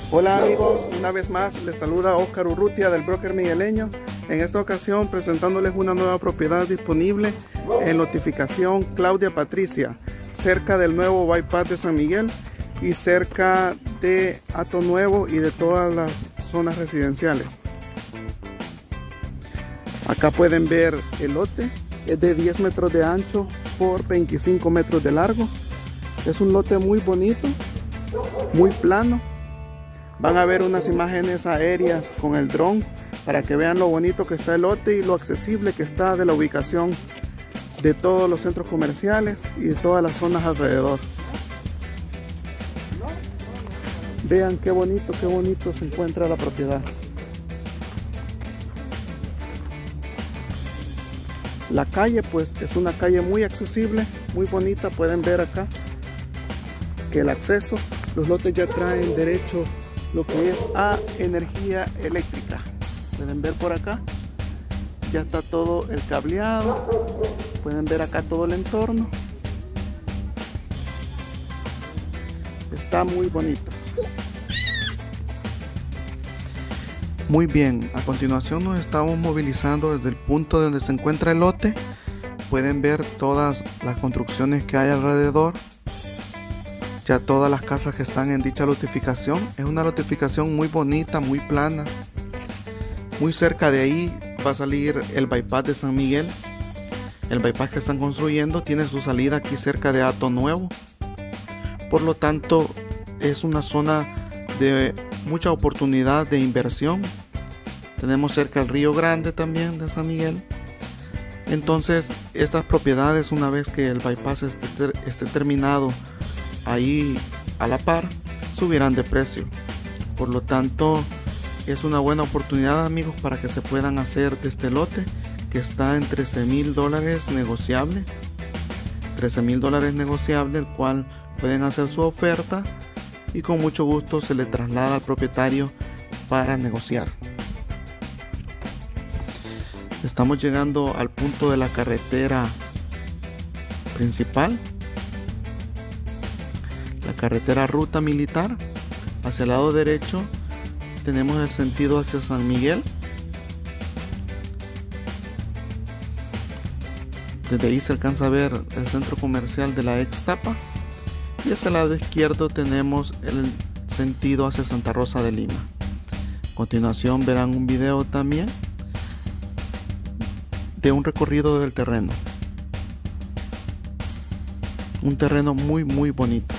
Hola amigos, una vez más les saluda Oscar Urrutia del Broker Migueleño. En esta ocasión presentándoles una nueva propiedad disponible en Notificación Claudia Patricia, cerca del nuevo bypass de San Miguel y cerca de Hato Nuevo y de todas las zonas residenciales. Acá pueden ver el lote, es de 10 metros de ancho por 25 metros de largo. Es un lote muy bonito, muy plano. Van a ver unas imágenes aéreas con el dron para que vean lo bonito que está el lote y lo accesible que está de la ubicación de todos los centros comerciales y de todas las zonas alrededor. Vean qué bonito se encuentra la propiedad. La calle pues es una calle muy accesible, muy bonita. Pueden ver acá que el acceso, los lotes ya traen derecho lo que es a energía eléctrica. Pueden ver por acá, ya está todo el cableado. Pueden ver acá todo el entorno. Está muy bonito. Muy bien, a continuación nos estamos movilizando desde el punto donde se encuentra el lote. Pueden ver todas las construcciones que hay alrededor. Ya todas las casas que están en dicha lotificación. Es una lotificación muy bonita, muy plana. Muy cerca de ahí va a salir el bypass de San Miguel. El bypass que están construyendo tiene su salida aquí cerca de Hato Nuevo. Por lo tanto, es una zona de mucha oportunidad de inversión. Tenemos cerca el Río Grande también de San Miguel. Entonces, estas propiedades, una vez que el bypass esté terminado ahí a la par, subirán de precio. Por lo tanto, es una buena oportunidad, amigos, para que se puedan hacer de este lote que está en $13,000 negociable. $13,000 negociable, el cual pueden hacer su oferta y con mucho gusto se le traslada al propietario para negociar. Estamos llegando al punto de la carretera principal, la carretera Ruta Militar. Hacia el lado derecho tenemos el sentido hacia San Miguel. Desde ahí se alcanza a ver el centro comercial de la Extapa. Y hacia el lado izquierdo tenemos el sentido hacia Santa Rosa de Lima. A continuación verán un video también de un recorrido del terreno. Un terreno muy bonito.